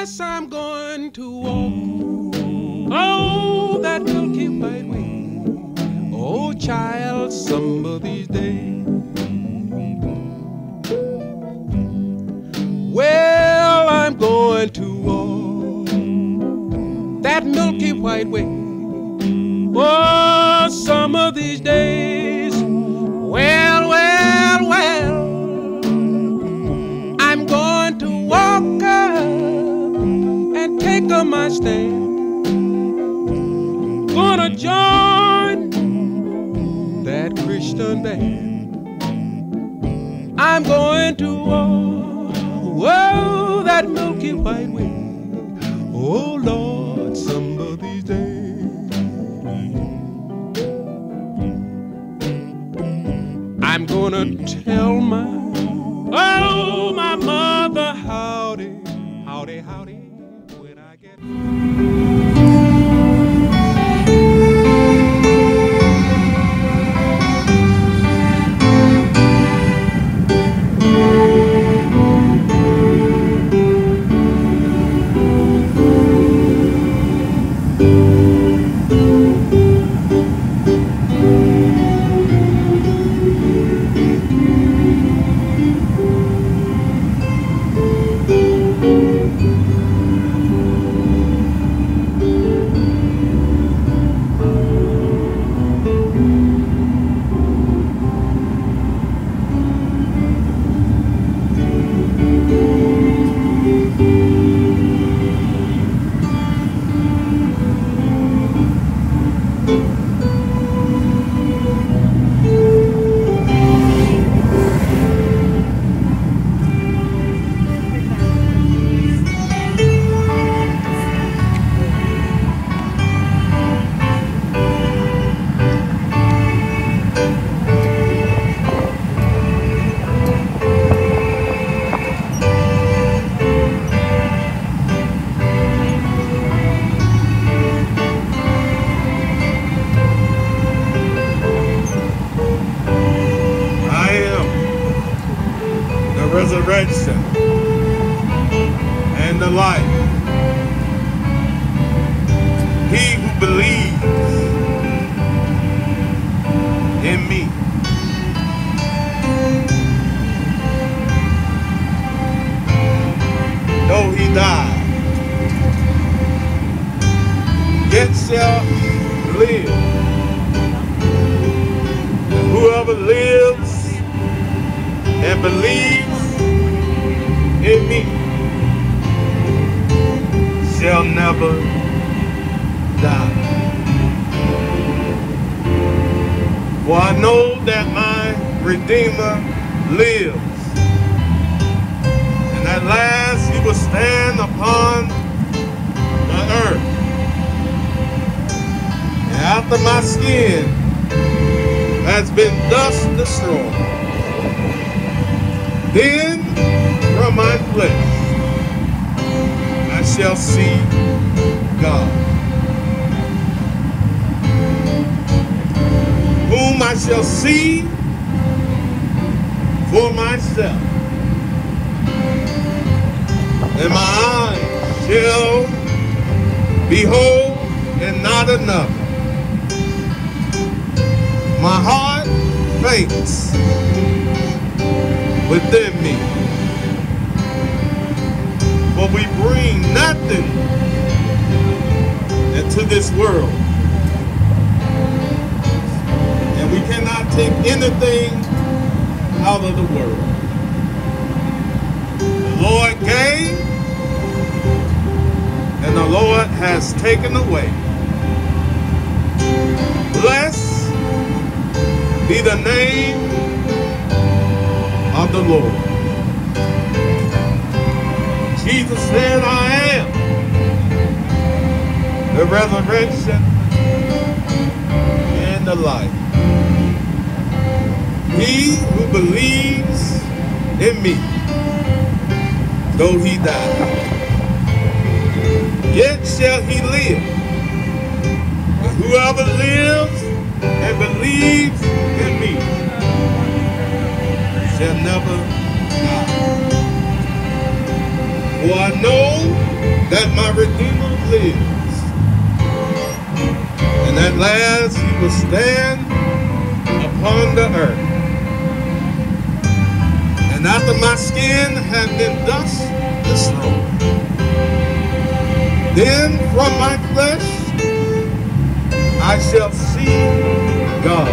Yes, I'm going to walk, oh, that milky white way. Oh, child, some of these days. Well, I'm going to walk that milky white way. Oh, some of these days. Well, well, well, I'm going to walk up and take up my stand. Gonna join that Christian band. I'm going to walk, whoa, that milky white way. Oh, Lord, some of these days. I'm gonna tell my mother howdy, howdy, howdy, when I get resurrection and the life. He who believes in me, though he die, yet shall live. And whoever lives and believes in me shall never die. For I know that my Redeemer lives, and at last he will stand upon the earth. And after my skin has been thus destroyed, then from my flesh I shall see God, whom I shall see for myself, and my eyes shall behold and not another. My heart faints within me, for we bring nothing into this world, and we cannot take anything out of the world. The Lord gave, and the Lord has taken away. Blessed be the name of the Lord. Jesus said, I am the resurrection and the life. He who believes in me, though he die, yet shall he live. And whoever lives and believes in me shall never die. For I know that my Redeemer lives. And at last he will stand upon the earth. And after my skin had been dust destroyed, then from my flesh I shall see God,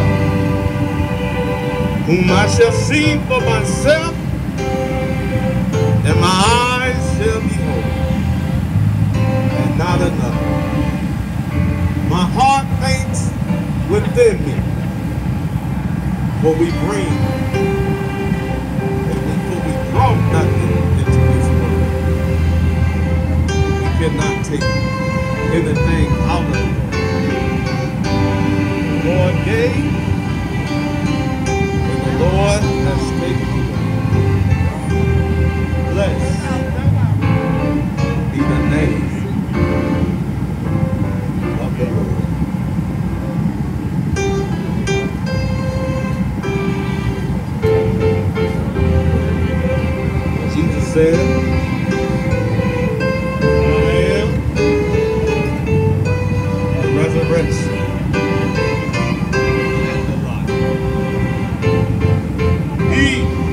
whom I shall see for myself, and my eyes shall behold, and not another. My heart faints within me, for we bring, for we brought nothing into this world. We cannot take anything out of it. The Lord gave, and the Lord has taken away. Blessed be the name of the Lord. Jesus said, I am the resurrection and the life. He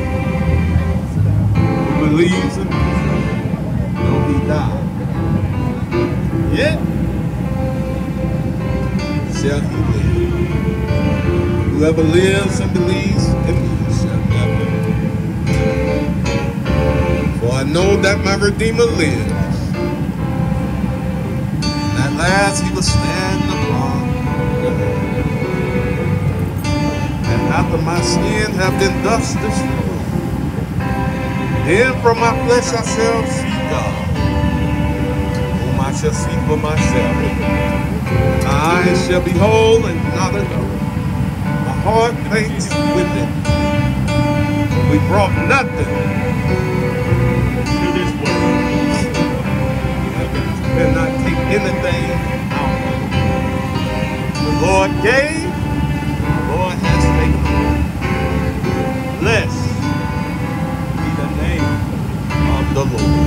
who believes in me, though he die, yet shall he live. Whoever lives and believes in me shall never die. For I know that my Redeemer lives. And at last he will stand upon the earth. And after my skin have been dust destroyed, then from my flesh I shall see God, whom I shall see for myself. My eyes shall behold and not another. My heart faints within. We brought nothing to this world. We cannot take anything out of it. The Lord gave, the Lord has taken away. Blessed be the name of the Lord.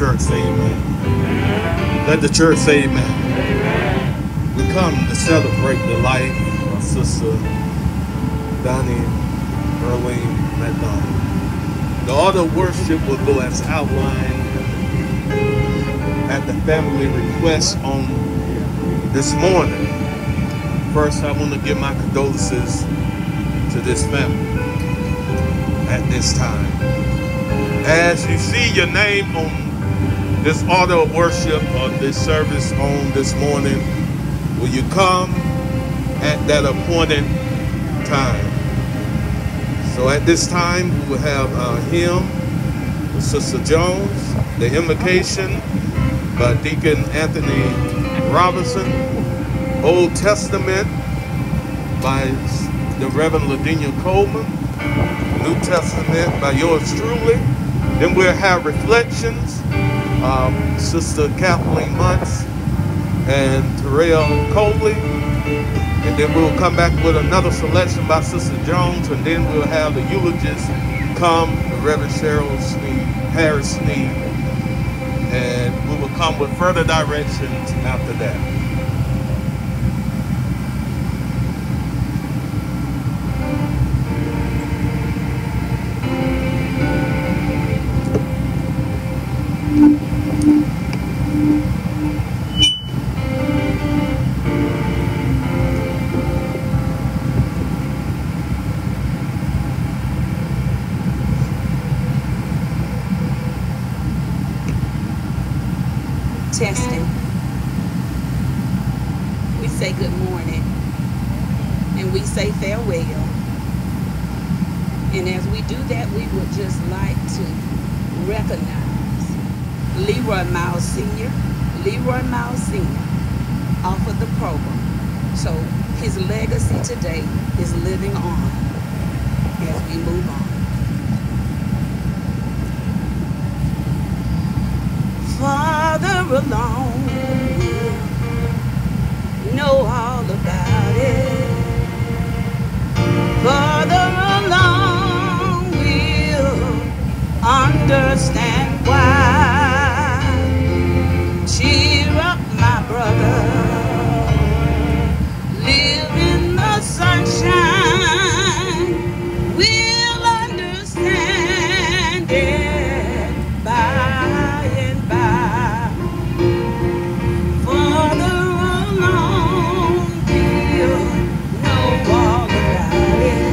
church say amen. Let the church say amen. We come to celebrate the life of Sister Donnie Earle McDonald. The order of worship will go as outlined at the family request on this morning. First, I want to give my condolences to this family at this time. As you see your name on this order of worship on this service on this morning, will you come at that appointed time? So at this time, we will have our hymn with Sister Jones, the invocation by Deacon Anthony Robinson, Old Testament by the Reverend Ladenia Coleman, New Testament by yours truly. Then we'll have reflections, Sister Kathleen Muntz and Terrell Coley. And then we'll come back with another selection by Sister Jones, and then we'll have the Eulogist come, the Reverend Sheryl Sneed, Harris Sneed, and we will come with further directions after that. Testing. We say good morning and we say farewell. And as we do that, we would just like to recognize Leroy Miles Sr. Leroy Miles Sr. off of the program. So his legacy today is living on as we move on. Father alone will know all about it. Father alone will understand why. Cheer up, my brother. Live in the sunshine. We'll understand it by and by. Father alone will know all about it.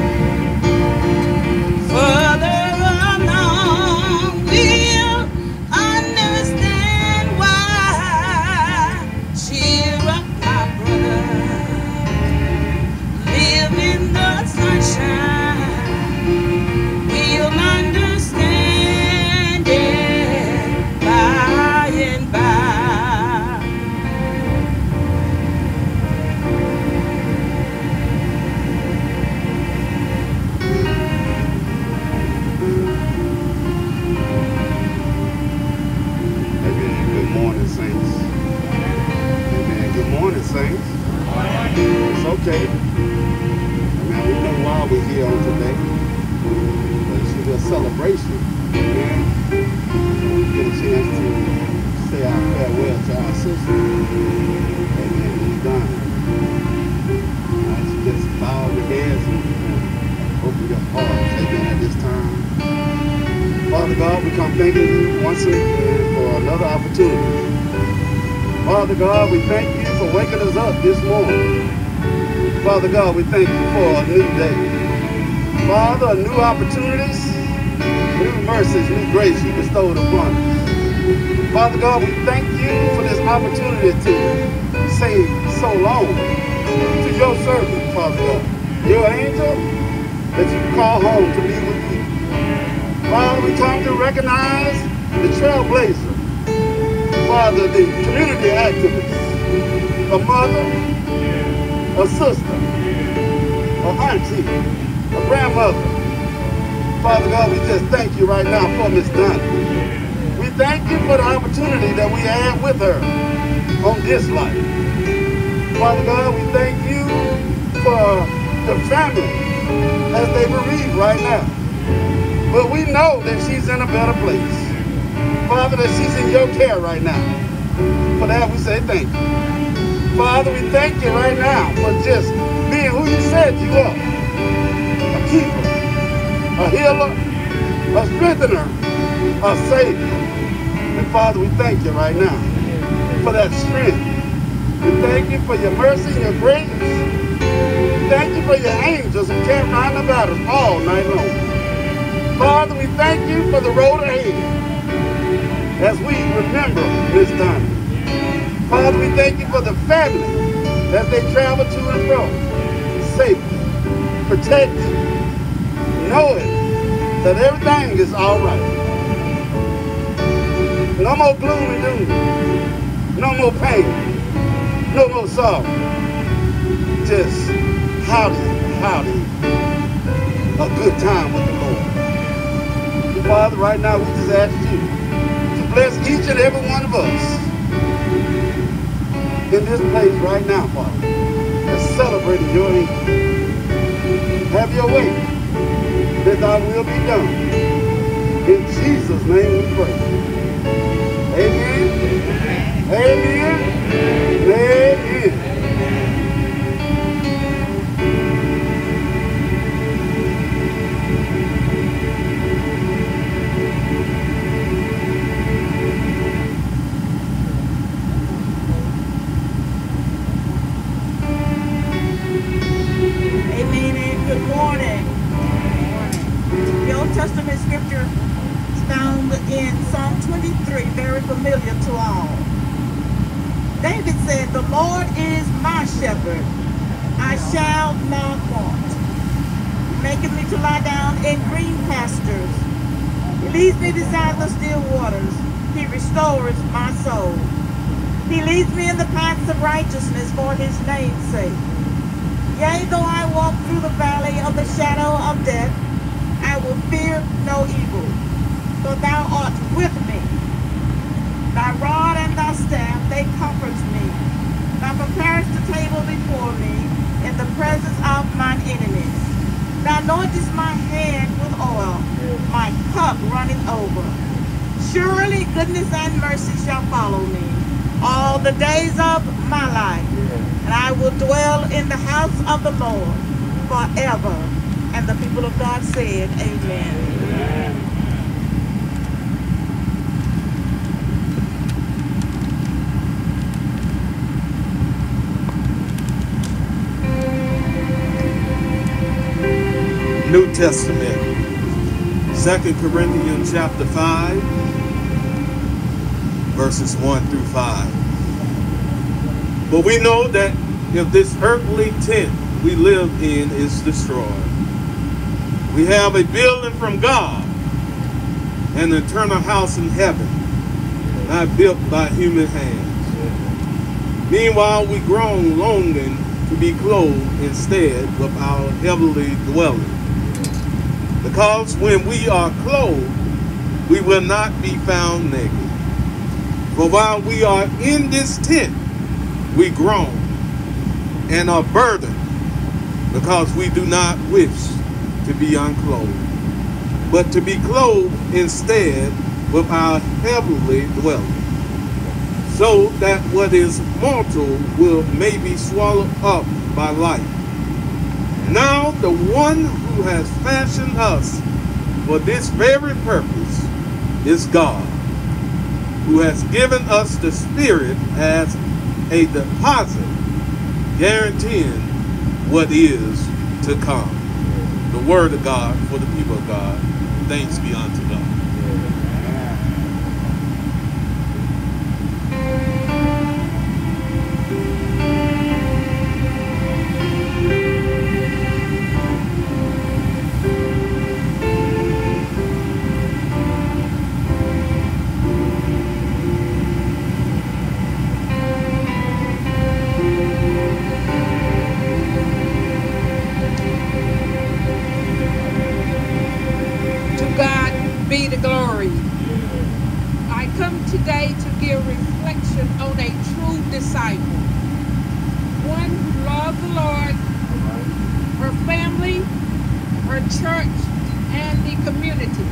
Father alone will understand why. Cheer up, my brother. Live in the sunshine. We'll understand it by and by. Amen. Good morning, saints. Amen. Good morning, saints. It's okay. Amen. We know why we're here on today. But it's a celebration. Amen. We get a chance to say our farewell to our sister. Amen. It's done. Just bow your heads and open your hearts. Amen. At this time. Father God, we come thanking you once again for another opportunity. Father God, we thank you for waking us up this morning. Father God, we thank you for a new day. Father, new opportunities, new mercies, new grace you bestowed upon us. Father God, we thank you for this opportunity to say so long to your servant, Father God, your angel that you call home to be with you. Father, we come to recognize the trailblazer, Father, the community activist, a mother, a sister, a auntie, a grandmother. Father God, we just thank you right now for Miss Donnie. We thank you for the opportunity that we had with her on this life. Father God, we thank you for the family as they bereave right now. But we know that she's in a better place. Father, that she's in your care right now. For that we say thank you. Father, we thank you right now for just being who you said you are. A keeper, a healer, a strengthener, a savior. And Father, we thank you right now for that strength. We thank you for your mercy and your grace. We thank you for your angels who camp round about us all night long. Father, we thank you for the road ahead as we remember this time. Father, we thank you for the family as they travel to and fro, safely, protected, knowing that everything is all right. No more gloom and doom, no more pain, no more sorrow. Just howdy, a good time with the Lord. Father, right now we just ask you to bless each and every one of us in this place right now, Father, and celebrating your angel. Have your way, that thy will be done. In Jesus' name we pray. Amen. Amen. Amen. Good morning. The Old Testament scripture is found in Psalm 23, very familiar to all. David said, "The Lord is my shepherd, I shall not want. He maketh me to lie down in green pastures. He leads me beside the still waters. He restores my soul. He leads me in the paths of righteousness for his name's sake. Yea, though I walk through the valley of the shadow of death, I will fear no evil, for thou art with me. Thy rod and thy staff, they comfort me. Thou preparest the table before me in the presence of mine enemies. Thou anointest my head with oil, my cup runneth over. Surely goodness and mercy shall follow me all the days of my life. And I will dwell in the house of the Lord forever." And the people of God said, amen. New Testament, 2 Corinthians chapter 5, verses 1 through 5. But we know that if this earthly tent we live in is destroyed, we have a building from God, an eternal house in heaven, not built by human hands. Meanwhile, we groan longing to be clothed instead with our heavenly dwelling. Because when we are clothed, we will not be found naked. For while we are in this tent, we groan and are burdened, because we do not wish to be unclothed, but to be clothed instead with our heavenly dwelling, so that what is mortal will maybe swallowed up by life. Now the one who has fashioned us for this very purpose is God, who has given us the Spirit as a deposit, guaranteeing what is to come. The word of God for the people of God. Thanks be unto God. Be the glory. I come today to give reflection on a true disciple, one who loved the Lord, her family, her church, and the community.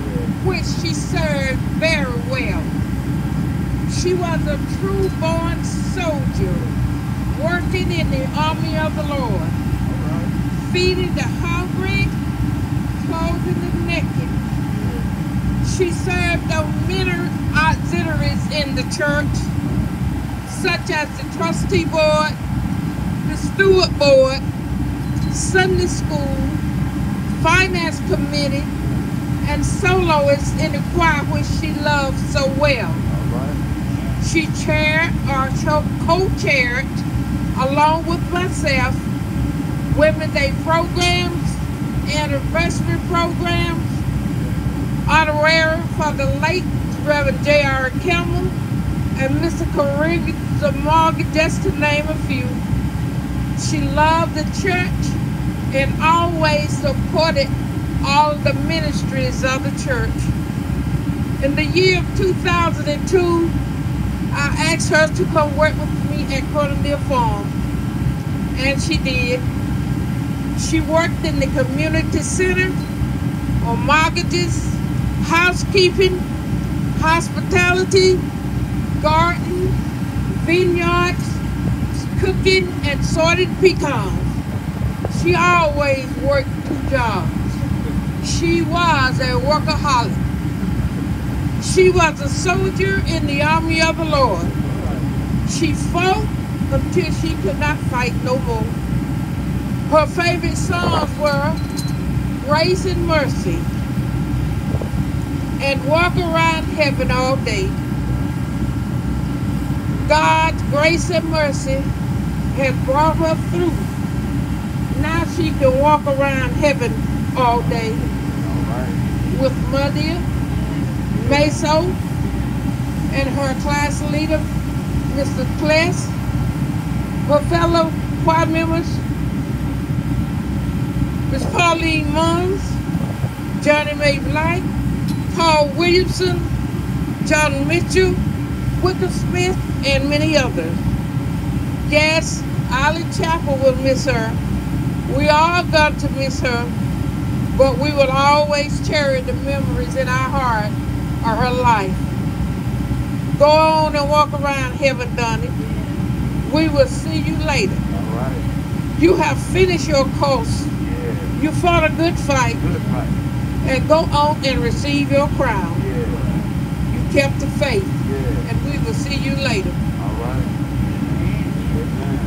which she served very well. She was a true born soldier, working in the army of the Lord, feeding the hungry, clothing the naked. She served on many auxiliaries in the church, such as the trustee board, the steward board, Sunday school, finance committee, and soloist in the choir which she loved so well. She chaired or co-chaired, along with myself, Women's Day programs, anniversary programs, honorary for the late Reverend J.R. Kimmel and Mr. Corrigan Zamorga, just to name a few. She loved the church and always supported all the ministries of the church. In the year of 2002, I asked her to come work with me at Cornelius Farm, and she did. She worked in the community center on mortgages, housekeeping, hospitality, garden, vineyards, cooking, and sorted pecans. She always worked 2 jobs. She was a workaholic. She was a soldier in the army of the Lord. She fought until she could not fight no more. Her favorite songs were Grace and Mercy and Walk Around Heaven All Day. God's grace and mercy has brought her through. Now she can walk around heaven all day with Mother Meso and her class leader, Mr. Kless, her fellow choir members, Miss Pauline Munns, Johnny Mae Blight, Paul Williamson, John Mitchell, Wicker Smith, and many others. Yes, Ollie Chapel will miss her. We all got to miss her, but we will always cherish the memories in our heart of her life. Go on and walk around heaven, Donnie. We will see you later. All right. You have finished your course. Yeah. You fought a good fight. Good fight. And go on and receive your crown. Yeah. You kept the faith. Yeah. And we will see you later. All right. Amen.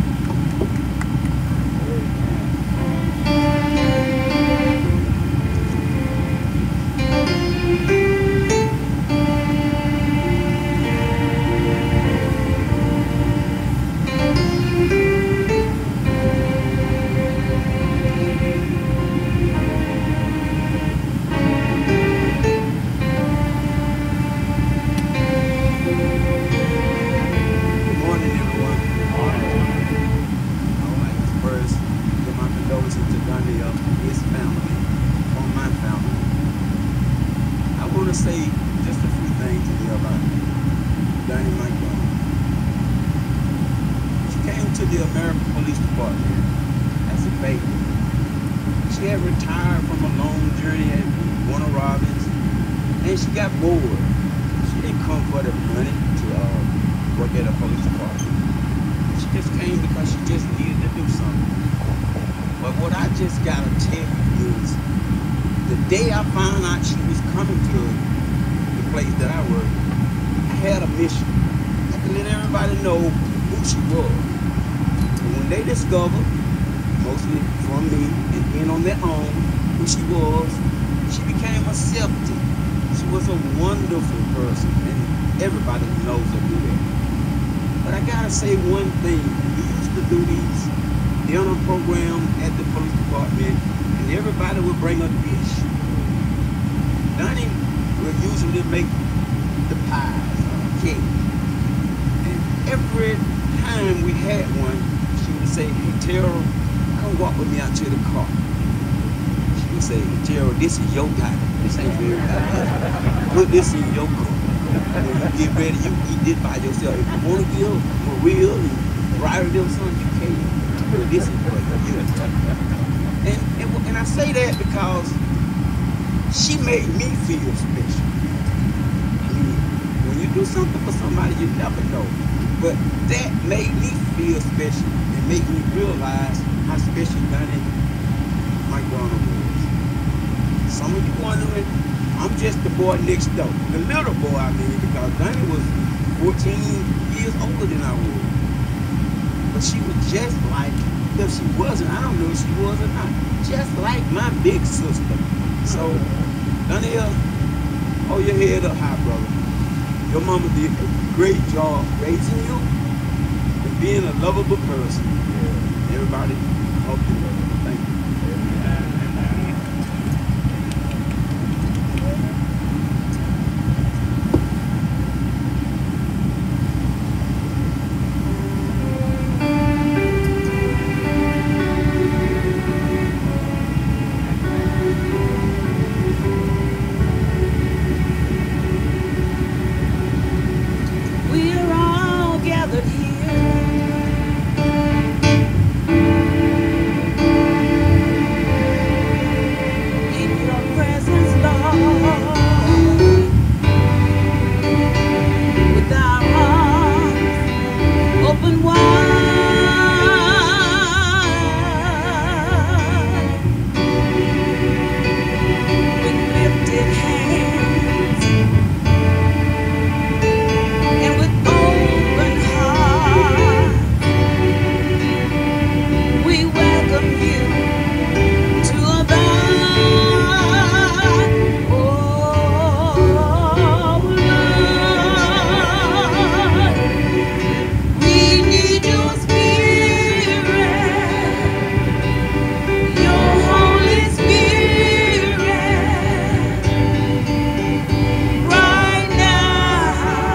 The Americus Police Department as a baby. She had retired from a long journey at Warner Robins, and she got bored. She didn't come for the money to work at a police department. She just came because she just needed to do something. But what I just gotta tell you is, the day I found out she was coming to the place that I work, I had a mission. I had to let everybody know who she was. When they discovered, mostly from me and then on their own, who she was, she became accepted. She was a wonderful person, and everybody knows her do that. But I gotta say one thing. We used to do these dinner programs at the police department, and everybody would bring a dish. Donnie would usually make the pies, cake. And every time we had one, say, hey, Terrell, come walk with me out to the car. She would say, Terrell, this is your guy. This ain't your guy. Put this in your car. When you get ready, you eat this by yourself. If you want to give Maria and Ryder them son, you can. But this is for you. And I say that because she made me feel special. I mean, when you do something for somebody, you never know. But that made me feel special and made me realize how special Donnie McDonald was. Some of you wondering, I'm just the boy next door. The little boy, I mean, because Donnie was 14 years older than I was. But she was just like, if she wasn't, I don't know if she was or not, just like my big sister. So, Donnie, hold your head up high, brother. Your mama did a great job raising you and being a lovable person. Yeah. Everybody, hope you love you. Thank you. We're all gathered here in your presence, Lord, with our arms open wide, with lifted hands and with open heart, we welcome you to abide. Oh Lord, we need your Spirit, your Holy Spirit, right now.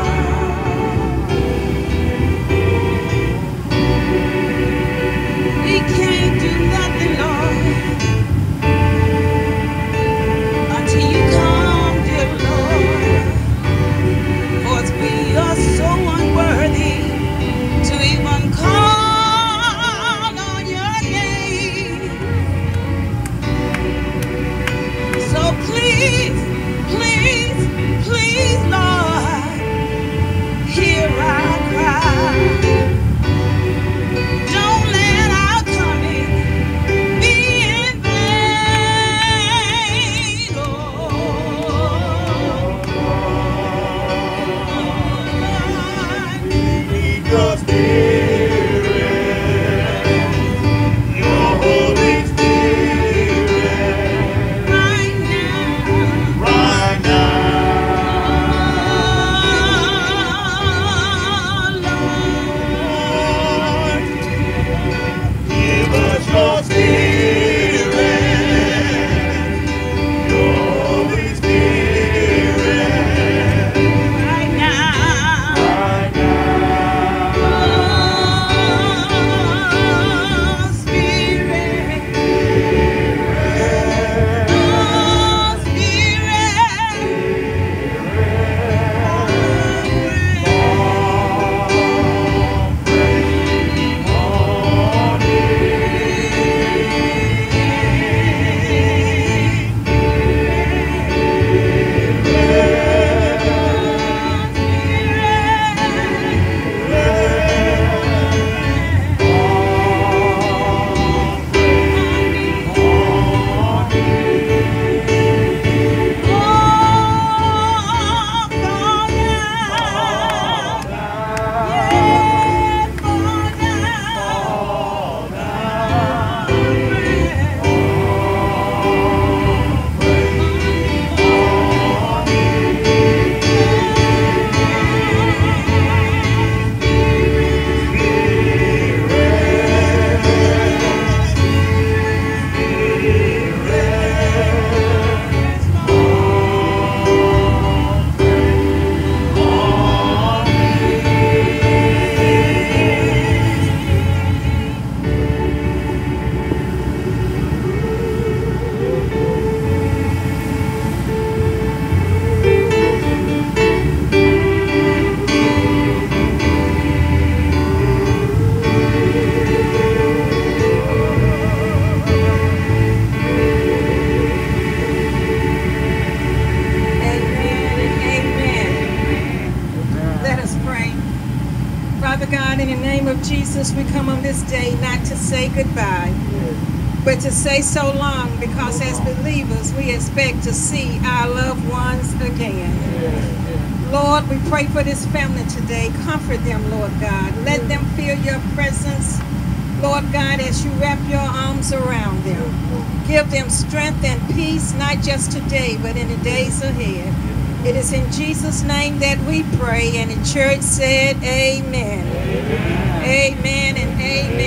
We can't do nothing, Lord, until you come, dear Lord. For we are so unworthy to even call on your name. So please, please, please, Lord, hear our cry. Don't let our coming be in vain. Oh, Lord, We need your Spirit, your Holy Spirit, right now, right now. Lord, Give us your Spirit, your Holy Spirit, right now, right now. God, in the name of Jesus, we come on this day not to say goodbye, but to say so long, because as believers, we expect to see our loved ones again. Lord, we pray for this family today. Comfort them, Lord God. Let them feel your presence, Lord God, as you wrap your arms around them. Give them strength and peace, not just today, but in the days ahead. It is in Jesus' name that we pray, and the church said amen. Amen and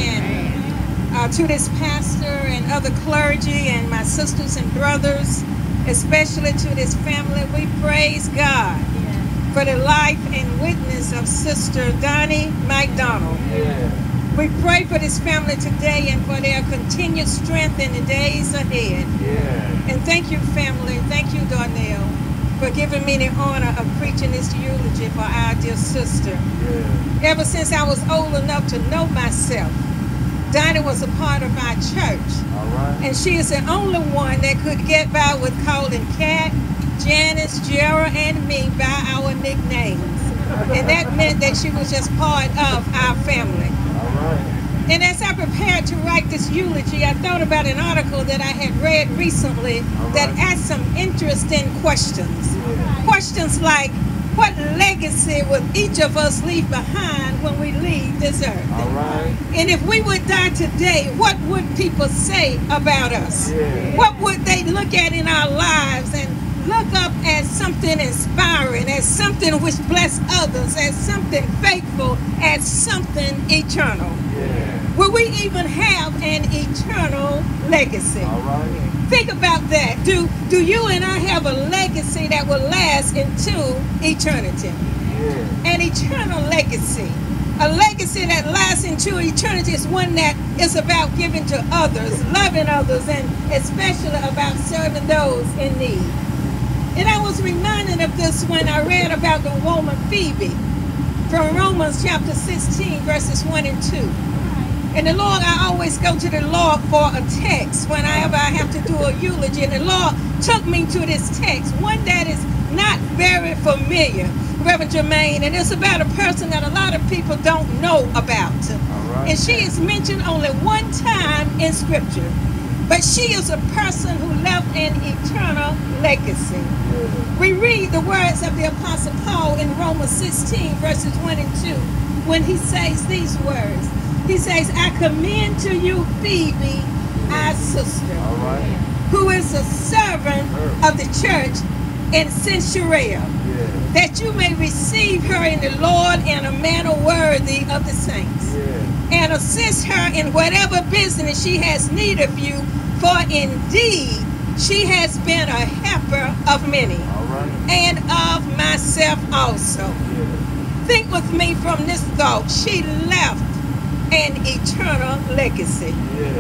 amen. To this pastor and other clergy and my sisters and brothers, especially to this family, we praise God for the life and witness of Sister Donnie McDonald. We pray for this family today and for their continued strength in the days ahead. And thank you, family. Thank you, Darnell, for giving me the honor of preaching this eulogy for our dear sister. Ever since I was old enough to know myself, Donnie was a part of our church. And she is the only one that could get by with calling Kat, Janice, Sheryl, and me by our nicknames. And that meant that she was just part of our family. And as I prepared to write this eulogy, I thought about an article that I had read recently that asked some interesting questions. Questions like, what legacy would each of us leave behind when we leave this earth? And if we would die today, what would people say about us? What would they look at in our lives and look up as something inspiring, as something which bless others, as something faithful, as something eternal? Will we even have an eternal legacy? Think about that. Do you and I have a legacy that will last into eternity? An eternal legacy. A legacy that lasts into eternity is one that is about giving to others, loving others, and especially about serving those in need. And I was reminded of this when I read about the woman Phoebe from Romans chapter 16, verses 1 and 2. And the Lord, I always go to the Lord for a text whenever I have to do a eulogy. And the Lord took me to this text, one that is not very familiar, Reverend Jermaine, and it's about a person that a lot of people don't know about. And she is mentioned only one time in Scripture. But she is a person who left an eternal legacy. We read the words of the Apostle Paul in Romans 16, verses 1 and 2, when he says these words. He says, I commend to you Phoebe, our sister, who is a servant of the church in Sheryl, that you may receive her in the Lord in a manner worthy of the saints, and assist her in whatever business she has need of you, for indeed she has been a helper of many, and of myself also. Think with me from this thought. She left an eternal legacy.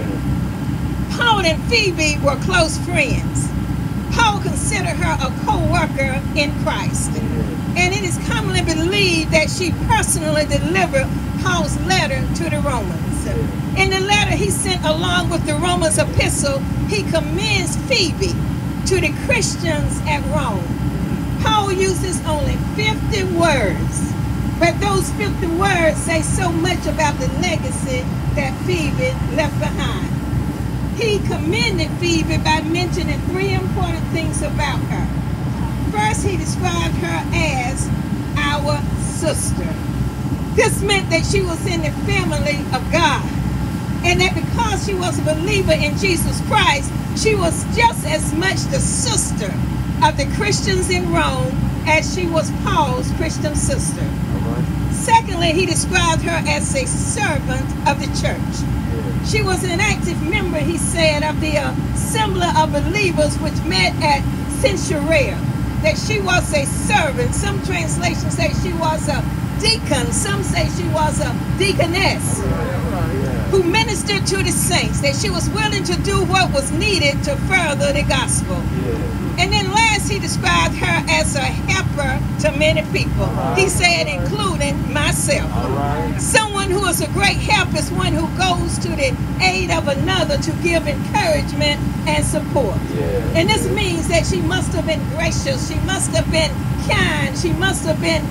Paul and Phoebe were close friends. Paul considered her a co-worker in Christ. And it is commonly believed that she personally delivered Paul's letter to the Romans. In the letter he sent along with the Romans epistle, he commends Phoebe to the Christians at Rome. Paul uses only 50 words, but those 50 words say so much about the legacy that Phoebe left behind. He commended Phoebe by mentioning 3 important things about her. First, he described her as our sister. This meant that she was in the family of God, and that because she was a believer in Jesus Christ, she was just as much the sister of the Christians in Rome as she was Paul's Christian sister. Secondly, he described her as a servant of the church. She was an active member, he said, of the assembly of believers which met at Sheryl. That she was a servant. Some translations say she was a deacon. Some say she was a deaconess who ministered to the saints. That she was willing to do what was needed to further the gospel. And then last, he described her as a helper to many people. He said, including myself. Someone who is a great help is one who goes to the aid of another to give encouragement and support. And this means that she must have been gracious. She must have been kind. She must have been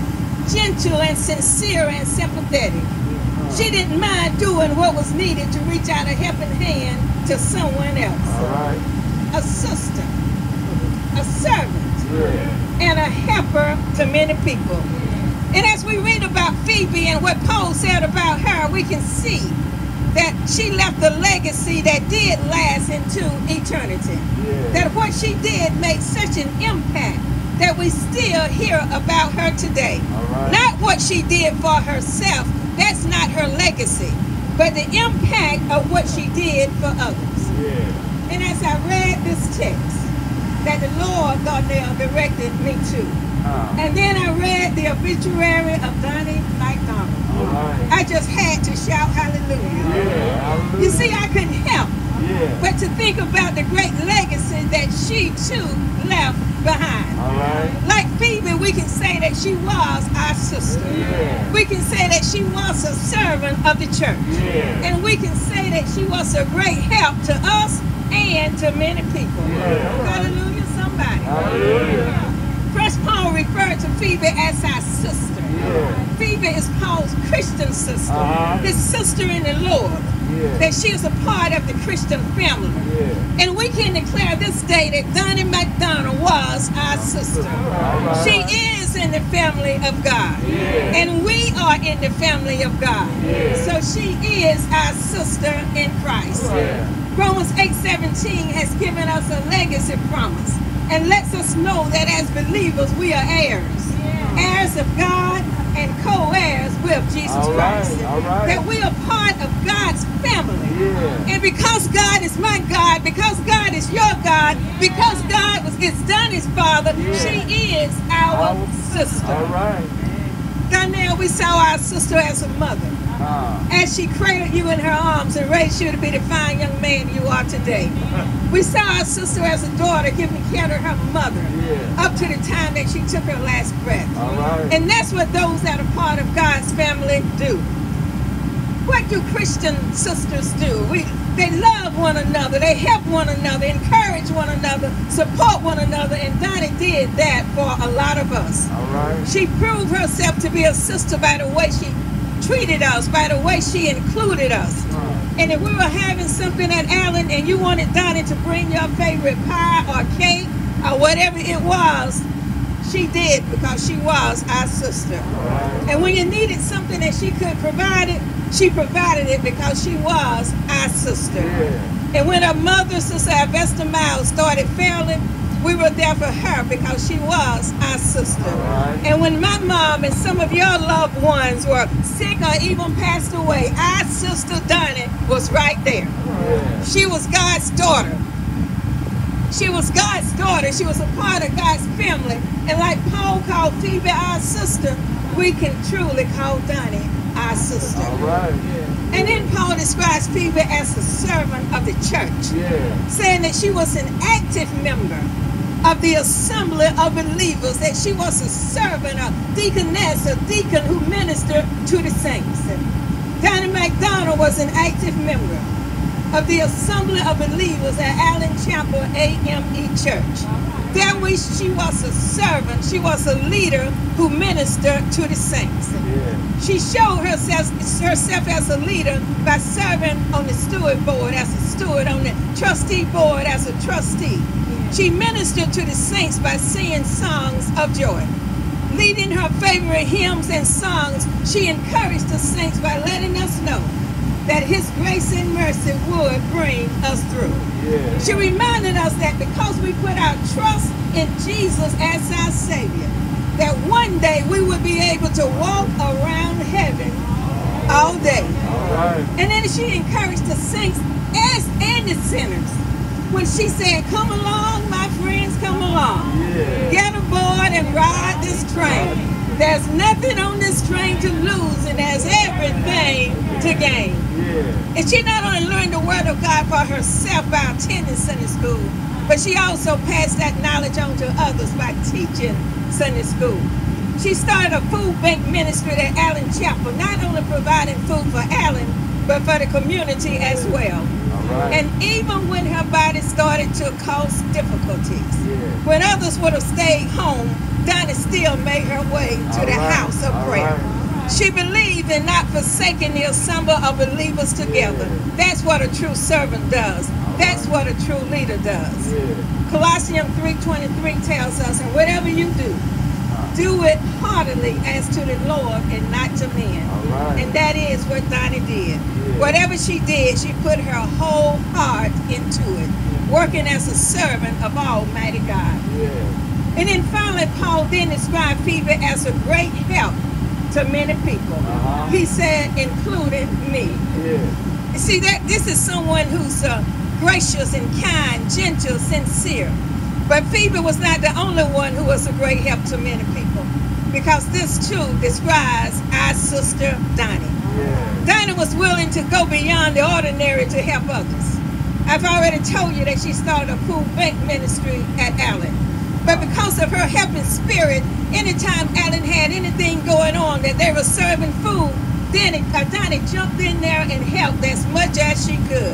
gentle and sincere and sympathetic. She didn't mind doing what was needed to reach out a helping hand to someone else. All right. A sister, a servant, and a helper to many people. And as we read about Phoebe and what Paul said about her, we can see that she left a legacy that did last into eternity. That what she did made such an impact that we still hear about her today. Not what she did for herself, that's not her legacy, but the impact of what she did for others. And as I read this text that the Lord directed me to, and then I read the obituary of Donnie McDonald, I just had to shout hallelujah. You see, I couldn't help but to think about the great legacy that she too left behind. Like Phoebe, we can say that she was our sister. We can say that she was a servant of the church. And we can say that she was a great help to us and to many people. Hallelujah, somebody. First, Paul referred to Phoebe as our sister. Phoebe is Paul's Christian sister, his sister in the Lord. That she is a part of the Christian family. And we can declare this day that Donnie McDonald was our sister. She is in the family of God. And we are in the family of God. So she is our sister in Christ. Romans 8:17 has given us a legacy promise and lets us know that as believers we are heirs. Heirs of God and co-heirs with Jesus Christ. That we are part of God's family. And because God is my God, because God is your God, because God is Donnie's father, she is our sister. Donnell, we saw our sister as a mother. As she cradled you in her arms and raised you to be the fine young man you are today. We saw our sister as a daughter giving care to her mother up to the time that she took her last breath. And that's what those that are part of God's family do. What do Christian sisters do? They love one another, they help one another, encourage one another, support one another, and Donnie did that for a lot of us. She proved herself to be a sister by the way she treated us, by the way she included us. And if we were having something at Allen and you wanted Donnie to bring your favorite pie or cake or whatever it was, she did because she was our sister. And when you needed something that she could provide it, she provided it because she was our sister. And when her mother, Sister Avesta Miles, started failing, we were there for her because she was our sister. And when my mom and some of your loved ones were sick or even passed away, our sister Donnie was right there. She was God's daughter. She was God's daughter. She was a part of God's family. And like Paul called Phoebe our sister, we can truly call Donnie our sister. And then Paul describes Phoebe as a servant of the church, saying that she was an active member of the assembly of believers, that she was a servant, a deaconess, a deacon who ministered to the saints. Donnie McDonald was an active member of the assembly of believers at Allen Chapel AME Church. There she was a servant, she was a leader who ministered to the saints. She showed herself as a leader by serving on the steward board as a steward, on the trustee board as a trustee. She ministered to the saints by singing songs of joy. Leading her favorite hymns and songs, she encouraged the saints by letting us know that his grace and mercy would bring us through. She reminded us that because we put our trust in Jesus as our Savior, that one day we would be able to walk around heaven all day. And then she encouraged the saints and the sinners when she said, "Come along, my friends, come along. Get aboard and ride this train. There's nothing on this train to lose, and there's everything to gain." And she not only learned the word of God for herself by attending Sunday school, but she also passed that knowledge on to others by teaching Sunday school. She started a food bank ministry at Allen Chapel, not only providing food for Allen, but for the community as well. And even when her body started to cause difficulties, when others would have stayed home, Donnie still made her way to the house of prayer. She believed in not forsaking the assembly of believers together. That's what a true servant does. That's what a true leader does. Colossians 3:23 tells us, and whatever you do, do it heartily as to the Lord and not to men. And that is what Donnie did. Whatever she did, she put her whole heart into it, working as a servant of Almighty God. And then finally, Paul then described Phoebe as a great help to many people. He said, including me. See, that this is someone who's gracious and kind, gentle, sincere. But Phoebe was not the only one who was a great help to many people, because this too describes our sister Donnie. Donnie was willing to go beyond the ordinary to help others. I've already told you that she started a food bank ministry at Allen. But because of her helping spirit, anytime Allen had anything going on that they were serving food, then Donnie jumped in there and helped as much as she could.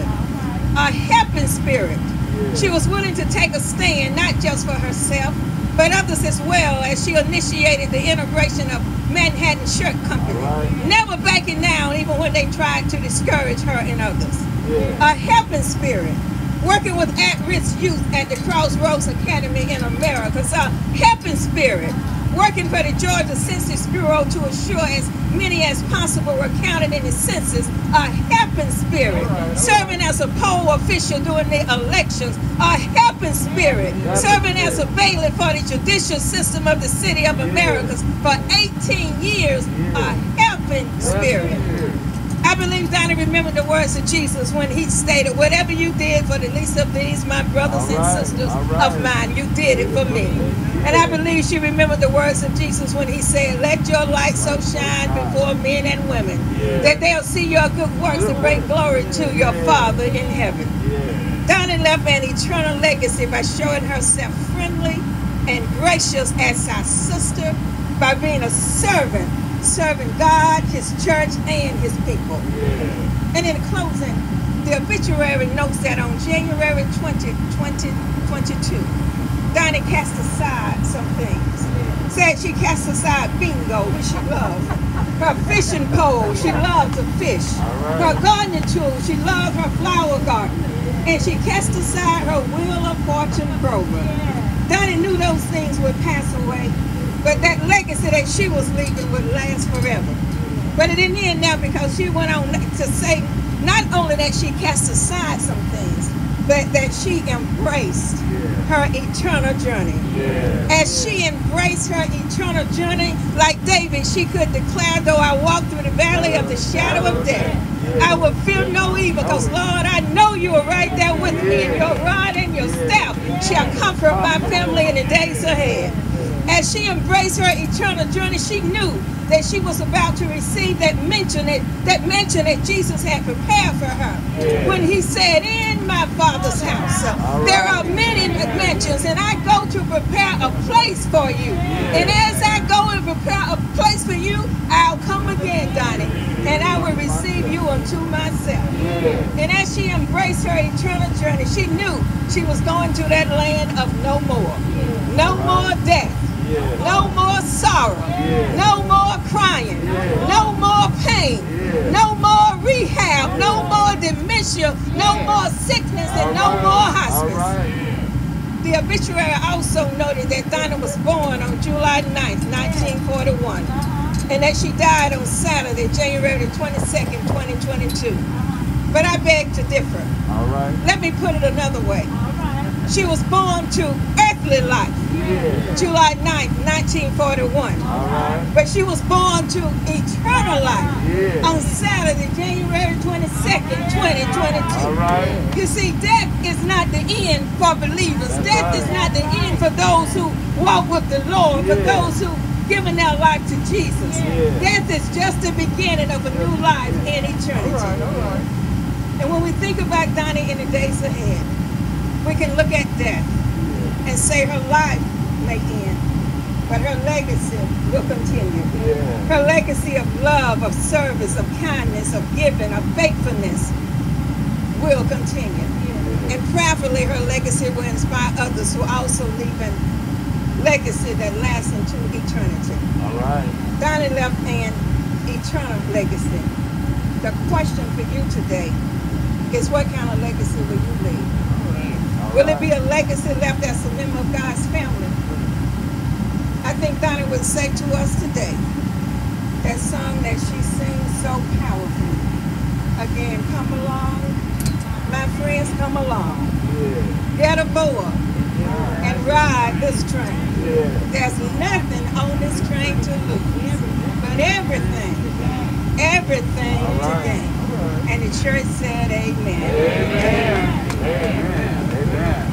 A helping spirit. She was willing to take a stand, not just for herself, but others as well, as she initiated the integration of Manhattan Shirt Company, never backing down even when they tried to discourage her and others. A helping spirit, working with at-risk youth at the Crossroads Academy in Americus. A helping spirit, working for the Georgia Census Bureau to assure as many as possible were counted in the census. A helping spirit, serving as a poll official during the elections. A helping spirit, serving as a bailiff for the judicial system of the city of Americus for 18 years. A helping spirit. I believe Donnie remembered the words of Jesus when he stated, whatever you did for the least of these, my brothers and sisters of mine, you did it for me. And I believe she remembered the words of Jesus when he said, let your light so shine before men and women, that they'll see your good works and bring glory to your Father in heaven. Donnie left an eternal legacy by showing herself friendly and gracious as our sister, by being a servant, serving God, his church, and his people. And in closing, the obituary notes that on January 20, 2022, Donnie cast aside some things. Said she cast aside bingo, which she loved. Her fishing pole, she loved to fish. Her gardening tools, she loved her flower garden. And she cast aside her Wheel of Fortune program. Donnie knew those things would pass away, but that legacy that she was leaving would last forever. But it didn't end now, because she went on to say not only that she cast aside some things, but that she embraced her eternal journey. As she embraced her eternal journey, like David, she could declare, though I walk through the valley of the shadow of death, I will fear no evil, because Lord, I know you are right there with me, and your rod and your staff shall comfort my family in the days ahead. As she embraced her eternal journey, she knew that she was about to receive that mansion that Jesus had prepared for her. When he said, in my Father's house, there are many mansions, and I go to prepare a place for you. And as I go and prepare a place for you, I'll come again, Donnie, and I will receive you unto myself. And as she embraced her eternal journey, she knew she was going to that land of no more. No more death. No more sorrow, no more crying, no more pain, no more rehab, no more dementia, no more sickness, and no more hospice. The obituary also noted that Donnie was born on July 9th, 1941, and that she died on Saturday, January 22nd, 2022. But I beg to differ. Let me put it another way. She was born to earthly life, July 9th, 1941. But she was born to eternal life on Saturday, January 22nd, 2022. You see, death is not the end for believers. Death is not the end for those who walk with the Lord, for those who given their life to Jesus. Death is just the beginning of a new life in eternity. And when we think about Donnie in the days ahead, we can look at death and say her life may end, but her legacy will continue. Her legacy of love, of service, of kindness, of giving, of faithfulness will continue. And prayerfully, her legacy will inspire others who are also leaving legacy that lasts into eternity. All right. Donnie left an eternal legacy. The question for you today is, what kind of legacy will you leave? Will it be a legacy left as a member of God's family? I think Donnie would say to us today, that song that she sings so powerfully. Again, come along, my friends, come along. Get aboard and ride this train. There's nothing on this train to lose, but everything to gain. And the church said amen. Amen. Amen. Amen.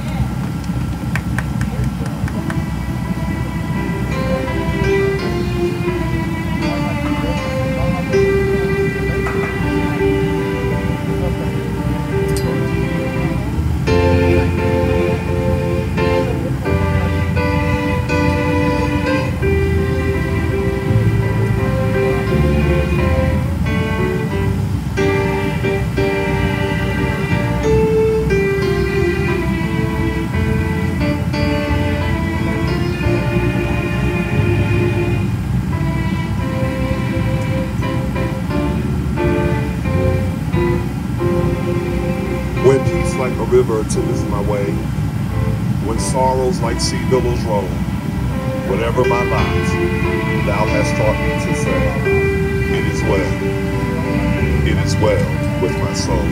Like a river attendeth my way, when sorrows like sea billows roll, whatever my lot, thou hast taught me to say, it is well with my soul.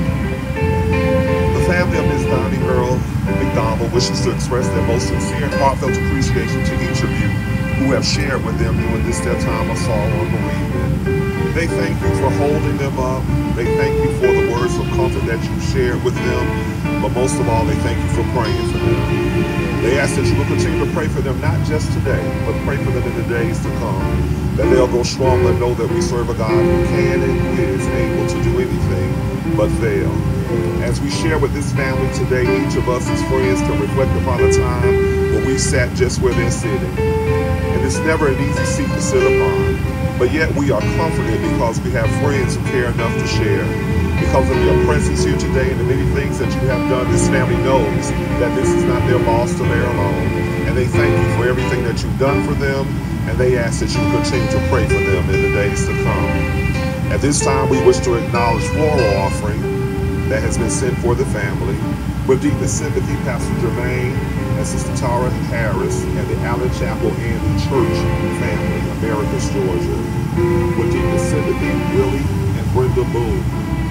The family of Miss Donnie Earle McDonald wishes to express their most sincere and heartfelt appreciation to each of you who have shared with them during this their time of sorrow and bereavement. They thank you for holding them up. They thank you for the words of comfort that you shared with them. But most of all, they thank you for praying for them. They ask that you will continue to pray for them, not just today, but pray for them in the days to come. That they'll go strong and know that we serve a God who can and who is able to do anything but fail. As we share with this family today, each of us as friends can reflect upon a time when we sat just where they're sitting. And it's never an easy seat to sit upon. But yet we are comforted because we have friends who care enough to share. Because of your presence here today and the many things that you have done, this family knows that this is not their loss to bear alone. And they thank you for everything that you've done for them, and they ask that you continue to pray for them in the days to come. At this time, we wish to acknowledge floral offering that has been sent for the family. With deepest sympathy, Pastor Jermaine and Sister Tara Harris and the Allen Chapel and the church family, Americus, Georgia. With deepest sympathy, Willie and Brenda Boone.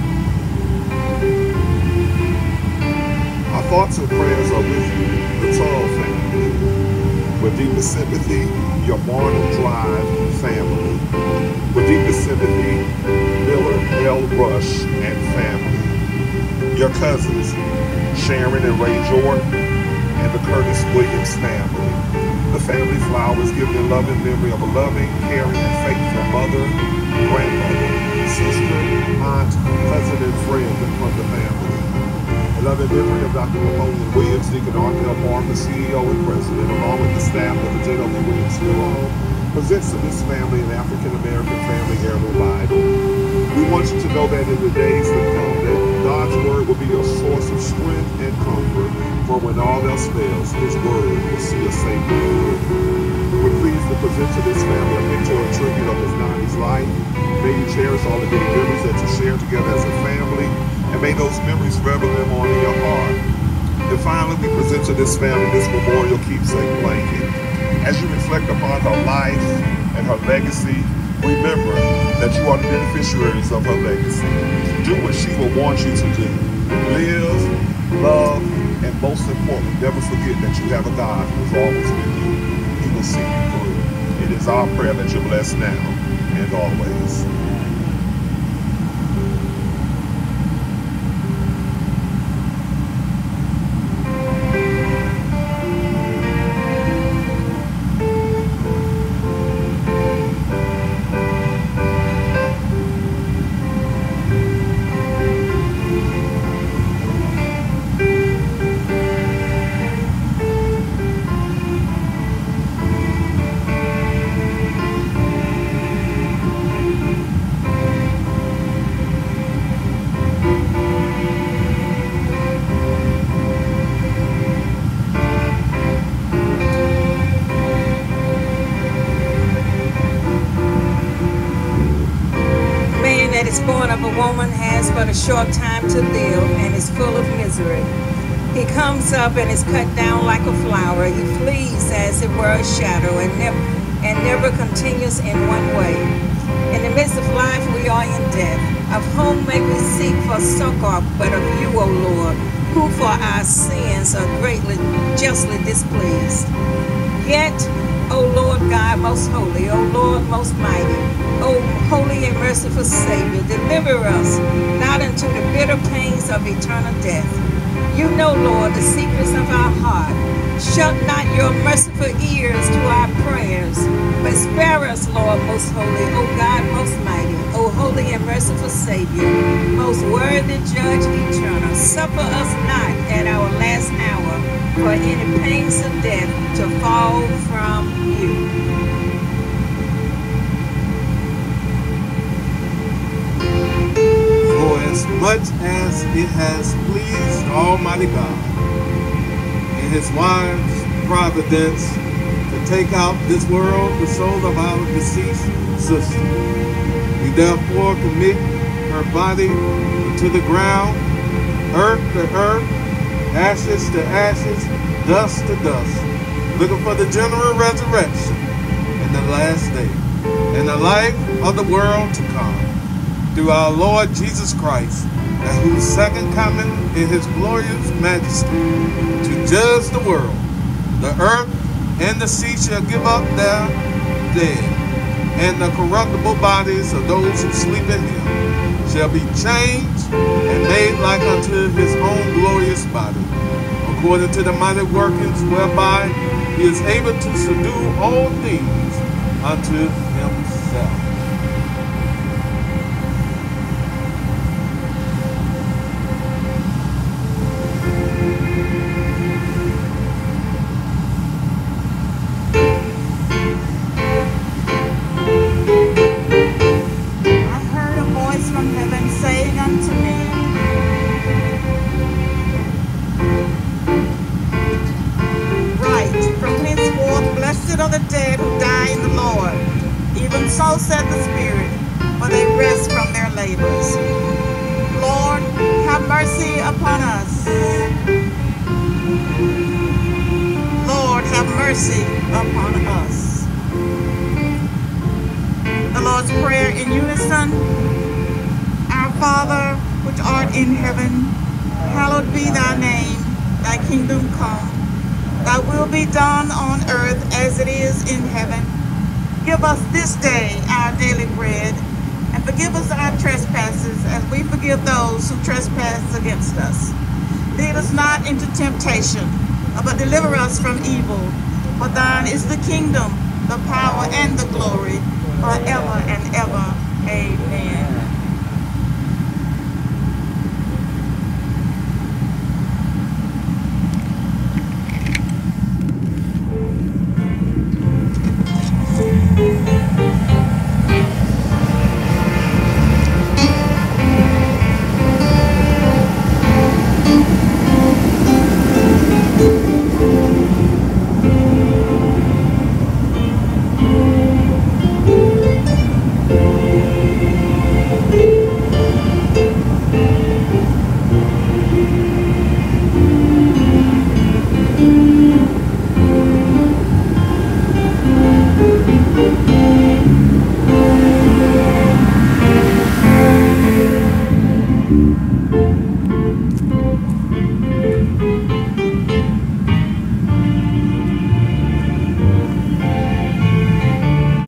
Our thoughts and prayers are with you, the Tull family. With deepest sympathy, your Barnum Drive family. With deepest sympathy, Miller L. Rush and family. Your cousins, Sharon and Ray Jordan, and the Curtis Williams family. The family flowers given in love and memory of a loving, caring, and faithful mother, grandmother, sister, aunt, cousin, and friend from the family. A love and memory of Dr. Napoleon Williams, Deacon Arthur Parker, CEO and President, along with the staff of the J.W. Williams Funeral, presents to this family an African-American family heirloom Bible. We want you to know that in the days to come, that God's word will be a source of strength and comfort, for when all else fails, his word will see us safely through. We're pleased to present to this family a picture and tribute of Miss Donnie's life. May you cherish all the good memories that you share together as a family, and may those memories forever live on in your heart. And finally, we present to this family this memorial keepsake blanket. As you reflect upon her life and her legacy, remember that you are the beneficiaries of her legacy. Do what she will want you to do. Live, love, and most importantly, never forget that you have a God who is always with you. He will see you through. It is our prayer that you're blessed now and always. that is born of a woman has but a short time to live and is full of misery. He comes up and is cut down like a flower. He flees as it were a shadow and never continues in one way. In the midst of life we are in death. Of whom may we seek for succor but of you, O Lord, who for our sins are greatly justly displeased. Yet, O Lord God most holy, O Lord most mighty, O holy and merciful Savior, deliver us not into the bitter pains of eternal death. You know, Lord, the secrets of our heart. Shut not your merciful ears to our prayers, but spare us, Lord most holy, O God most mighty, O holy and merciful Savior, most worthy Judge eternal. Suffer us not at our last hour for any pains of death to fall from you. For as much as it has pleased Almighty God in his wise providence to take out this world the soul of our deceased sister, we therefore commit her body to the ground, earth to earth, ashes to ashes, dust to dust, looking for the general resurrection in the last day, and the life of the world to come, through our Lord Jesus Christ, at whose second coming in his glorious majesty, to judge the world. The earth and the sea shall give up their dead, and the corruptible bodies of those who sleep in him shall be changed and made like unto his own glorious body, according to the mighty workings whereby he is able to subdue all things unto himself. So said the Spirit, for they rest from their labors. Lord, have mercy upon us. Lord, have mercy upon us. The Lord's Prayer in unison. Our Father, which art in heaven, hallowed be thy name. Thy kingdom come. Thy will be done on earth as it is in heaven. Give us this day our daily bread, and forgive us our trespasses as we forgive those who trespass against us. Lead us not into temptation, but deliver us from evil. For thine is the kingdom, the power, and the glory, forever and ever. Amen.